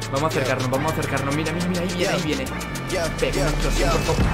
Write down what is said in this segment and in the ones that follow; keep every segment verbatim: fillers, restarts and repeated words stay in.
Vamos a acercarnos, vamos a acercarnos. Mira, mira, mira, ahí viene, ahí viene. Pega una explosión, por favor.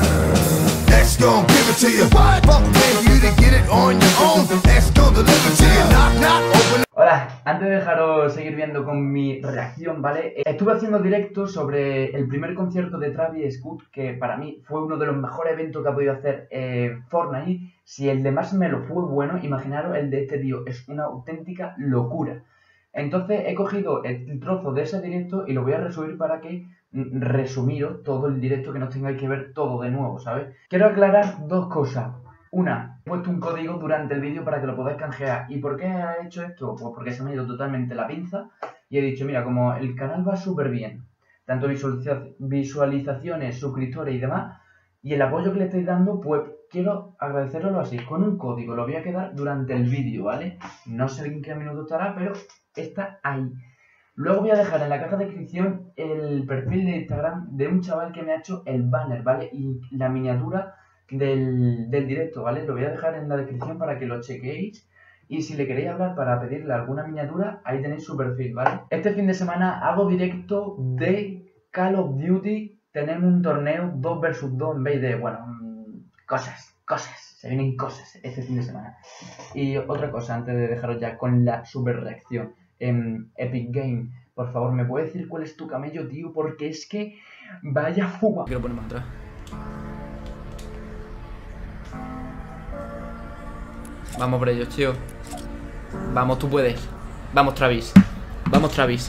Hola, antes de dejaros seguir viendo con mi reacción, ¿vale? Estuve haciendo directo sobre el primer concierto de Travis Scott, que para mí fue uno de los mejores eventos que ha podido hacer eh, Fortnite. Si el de Marshmello fue bueno, imaginaros el de este tío, es una auténtica locura. Entonces he cogido el trozo de ese directo y lo voy a resumir para que resumiros todo el directo, que no tengáis que ver todo de nuevo, ¿sabes? Quiero aclarar dos cosas. Una, he puesto un código durante el vídeo para que lo podáis canjear. ¿Y por qué he hecho esto? Pues porque se me ha ido totalmente la pinza y he dicho, mira, como el canal va súper bien, tanto visualizaciones, suscriptores y demás, y el apoyo que le estáis dando, pues quiero agradeceroslo así, con un código. Lo voy a quedar durante el vídeo, ¿vale? No sé en qué minuto estará, pero está ahí. Luego voy a dejar en la caja de descripción el perfil de Instagram de un chaval que me ha hecho el banner, ¿vale? Y la miniatura del, del directo, ¿vale? Lo voy a dejar en la descripción para que lo chequeéis. Y si le queréis hablar para pedirle alguna miniatura, ahí tenéis su perfil, ¿vale? Este fin de semana hago directo de Call of Duty. Tenemos un torneo dos versus dos en vez de, bueno, cosas, cosas. Se vienen cosas este fin de semana. Y otra cosa, antes de dejaros ya con la super reacción. En Epic Game, por favor, ¿me puedes decir cuál es tu camello, tío? Porque es que vaya fuga. Quiero ponerme atrás. Vamos por ellos, tío. Vamos, tú puedes. Vamos, Travis. Vamos, Travis.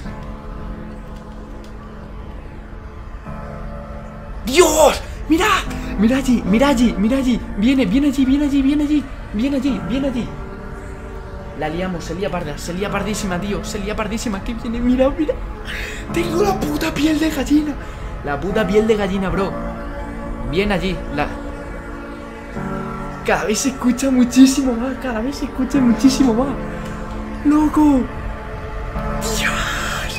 ¡Dios! ¡Mira! ¡Mira allí! ¡Mira allí! ¡Mira allí! Viene, viene allí, viene allí, viene allí. Viene allí, viene allí. La liamos, se lía parda, se lía pardísima, tío. Se lía pardísima, que viene, mira, mira. Tengo la puta piel de gallina. La puta piel de gallina, bro. Viene allí, la... Cada vez se escucha muchísimo más, cada vez se escucha muchísimo más. ¡Loco! ¡Dios!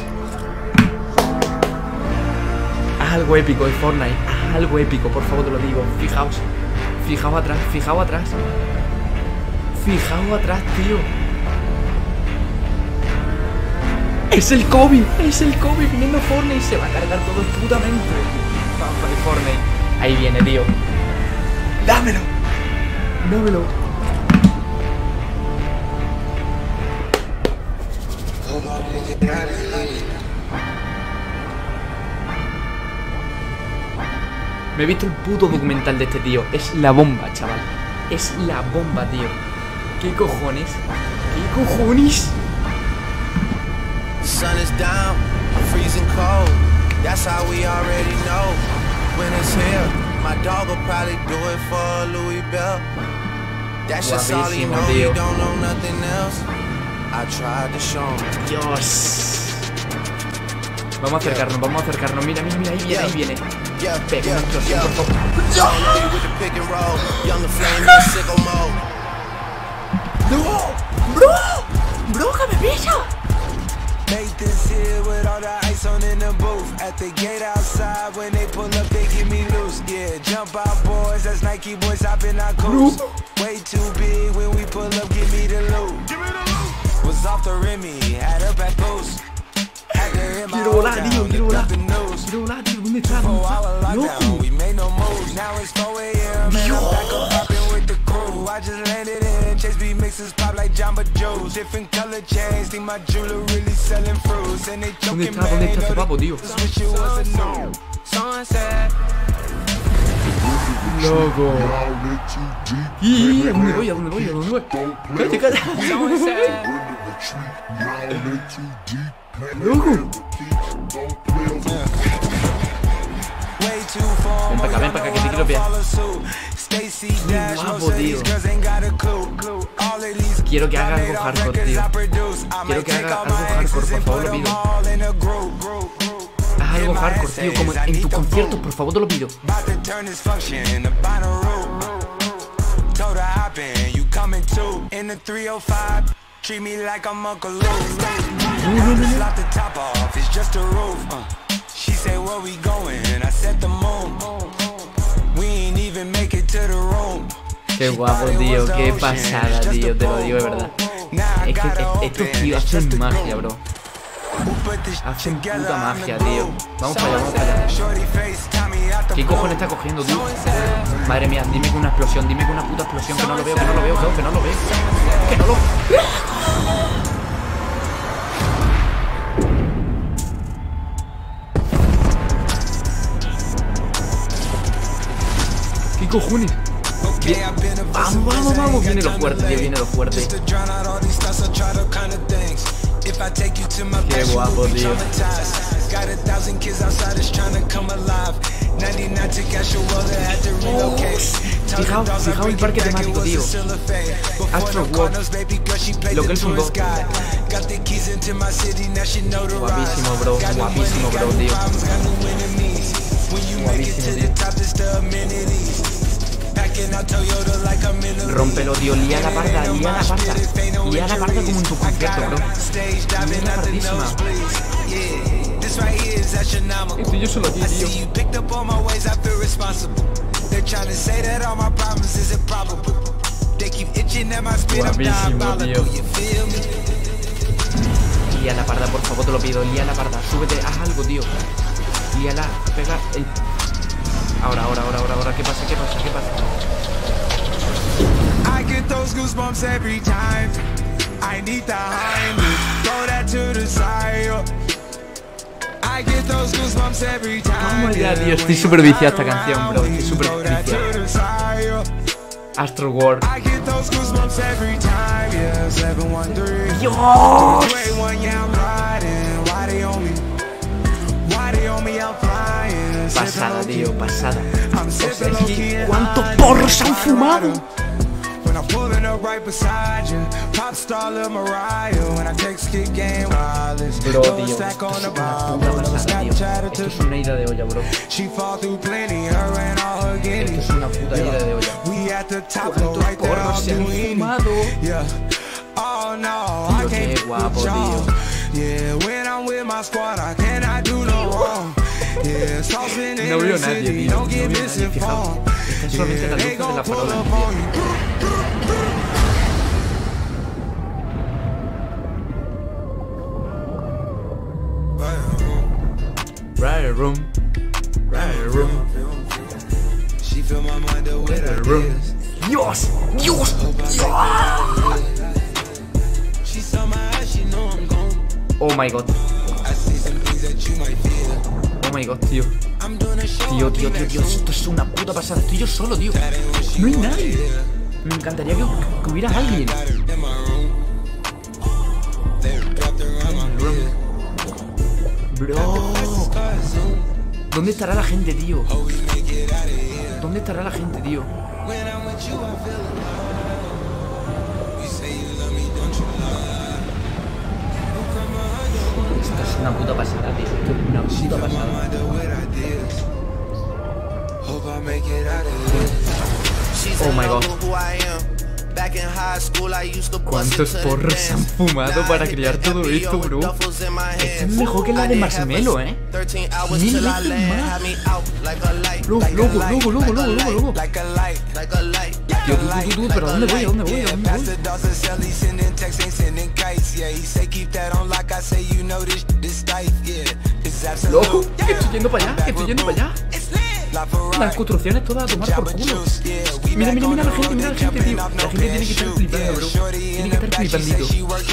Haz algo épico en Fortnite, haz algo épico, por favor, te lo digo. Fijaos, fijaos atrás, fijaos atrás. Fijaos atrás, tío. Es el COVID, es el COVID viniendo a Fortnite. Se va a cargar todo putamente. Vamos de Fortnite. Ahí viene, tío. Dámelo. Dámelo. Me he visto el puto documental de este tío. Es la bomba, chaval. Es la bomba, tío. ¿Qué cojones? ¿Qué cojones? Sun is down, freezing cold. That's how we already know when it's here. My dog will probably do it for Louis Bell. That's just all he knows. He don't know nothing else. I tried to show him. Dios. Vamos a acercarnos, vamos a acercarnos. Mira, mira, mira, ahí viene, ahí viene. Pega una explosión, por favor. ¡No! ¡Bro! ¡Bro, que me pilla! Make this here with all the ice on in the booth. At the gate outside, when they pull up, they give me loose. Yeah, jump out, boys. That's Nike boys hopping our coast. Way too big when we pull up, give me the loot. Give me the loot. Was off the Remy, had up at Boost. Quiero volar, tío, quiero volar. Quiero volar, tío, ¿dónde está? ¡Loco! ¿Dónde está? ¿Dónde está este papo, tío? Loco. ¿Y a dónde voy? ¿A dónde voy? ¿A dónde voy? ¡Cállate, cállate! ¡Loco! Ven para acá, ven para acá, que te quiero ver. Muy guapo, tío. Quiero que haga algo hardcore, tío. Quiero que haga algo hardcore, por favor, lo pido. Haz algo hardcore, tío, como en tu concierto, por favor, te lo pido. Treat me like I'm Uncle Luke. Slap the top off, it's just a roof. Uh, she said, where we going? I said the moon. We ain't even make it to the room. Qué guapo, tío, qué pasada, tío, te lo digo de verdad. Es que estos tíos hacen magia, bro. Hacen puta magia, tío. Vamos para allá, vamos para allá. ¿Qué cojones está cogiendo, tío? Madre mía, dime que una explosión, dime que una puta explosión. Que no lo veo, que no lo veo, que no lo veo. Que no lo... ¿Qué cojones? Bien. Vamos, vamos, vamos. Viene lo fuerte, tío, viene lo fuerte. Qué guapo, tío. Oh, fijaos, fijaos el parque temático, tío. Astro World, lo que él fundó. Guapísimo, bro. Guapísimo, bro, tío. Guapísimo, tío. Rómpelo, tío, lía la parda, lía la parda. Lía la parda como en tu concierto, bro. Lía la pardísima. Estoy yo solo aquí, tío. Guapísimo, tío. Lía la parda, por favor, te lo pido. Lía la parda, súbete, haz algo, tío. Líala, pega el... Ahora, ahora, ahora, ahora, ahora, ¿qué pasa? ¿Qué pasa? ¿Qué pasa? I get those goosebumps every time. I need the Heimlich, throw that to the side. I get those goosebumps every time. Vamos ya, tío, estoy súper viciado a esta canción, bro. Estoy súper viciado. Astro World. ¡Dios! Pasada, tío, pasada. O sea, es que ¿cuántos porros se han fumado? Bro, tío, esto es una puta pasada, tío. Esto es una ida de olla, bro. Esto es una puta ida de olla. ¿Cuántos porros se han fumado? Tío, qué guapo, tío. No veo nadie, tío. No veo nadie, fijaos. Están solamente las luces de la farola, tío. Rider room, rider room, rider room. Dios, Dios, Dios. Oh my god. Oh my god, tío. Tío, tío, tío, tío. Esto es una puta pasada. Estoy yo solo, tío. No hay nadie. Me encantaría que, que hubiera alguien. Bro. ¿Dónde estará la gente, tío? ¿Dónde estará la gente, tío? Esto es una puta pasada, tío. Esto es una puta pasada. Oh my god. ¿Cuántos porros se han fumado para crear todo esto, bro? Esto es mejor que la de Marshmello, ¿eh? Mil veces más. Loco, loco, loco, loco, loco, loco, loco. Tío, tú, tú, tú, pero ¿a dónde voy? ¿A dónde voy? ¿A dónde voy? Loco, que estoy yendo para allá, que estoy yendo para allá. Las construcciones todas a tomar por culo. Mira, mira, mira la gente, mira la gente, tío. La gente tiene que estar flipando, bro. Tiene que estar flipandito.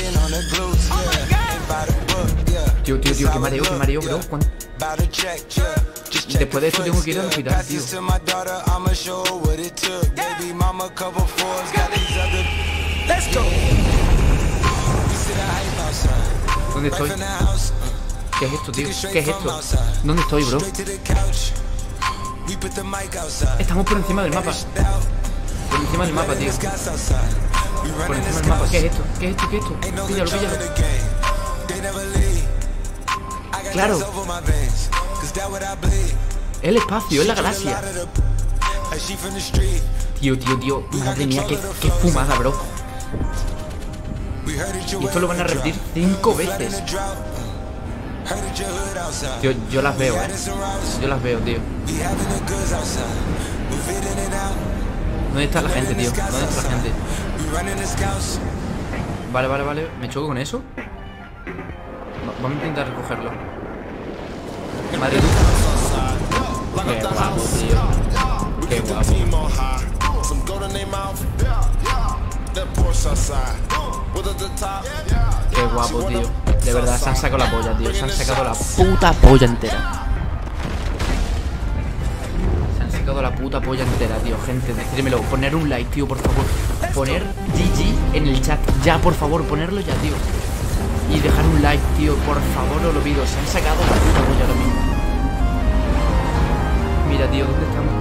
Tío, tío, tío, qué mareo, qué mareo, bro. ¿Cuánto? Después de esto tengo que ir al hospital, tío. ¿Dónde estoy? ¿Qué es esto, tío? ¿Qué es esto? ¿Dónde estoy, bro? Estamos por encima del mapa. Por encima del mapa, tío. Por encima del mapa. ¿Qué es esto? ¿Qué es esto? ¿Qué es esto? Píllalo, píllalo. Claro. El espacio, es la galaxia. Tío, tío, tío. Madre mía, qué, qué fumada, bro. Y esto lo van a repetir cinco veces. Tío, yo las veo, eh. Yo las veo, tío. ¿Dónde está la gente, tío? ¿Dónde está la gente? Vale, vale, vale. ¿Me choco con eso? No, Vamos a intentar recogerlo. Madre tú. Qué guapo, tío. Qué guapo. Qué guapo, tío. De verdad, se han sacado la polla, tío. Se han sacado la puta polla entera. Se han sacado la puta polla entera, tío. Gente, decídmelo. Poner un like, tío, por favor. Poner G G en el chat. Ya, por favor, ponerlo ya, tío. Y dejar un like, tío. Por favor, os lo pido. Se han sacado la puta polla lo mismo. Mira, tío, ¿dónde estamos?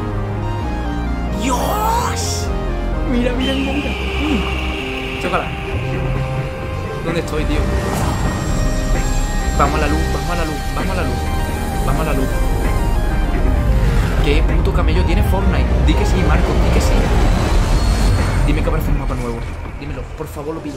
¡Dios! Mira, mira, mira, mira. Mm. Chócala. ¿Dónde estoy, tío? Vamos a la luz, vamos a la luz, vamos a la luz. Vamos a la luz. ¿Qué puto camello tiene Fortnite? Di que sí, Marco, di que sí. Dime que aparece un mapa nuevo. Dímelo, por favor, lo pido.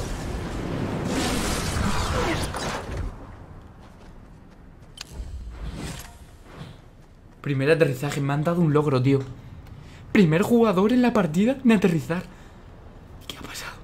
Primer aterrizaje, me han dado un logro, tío. Primer jugador en la partida en aterrizar. ¿Qué ha pasado?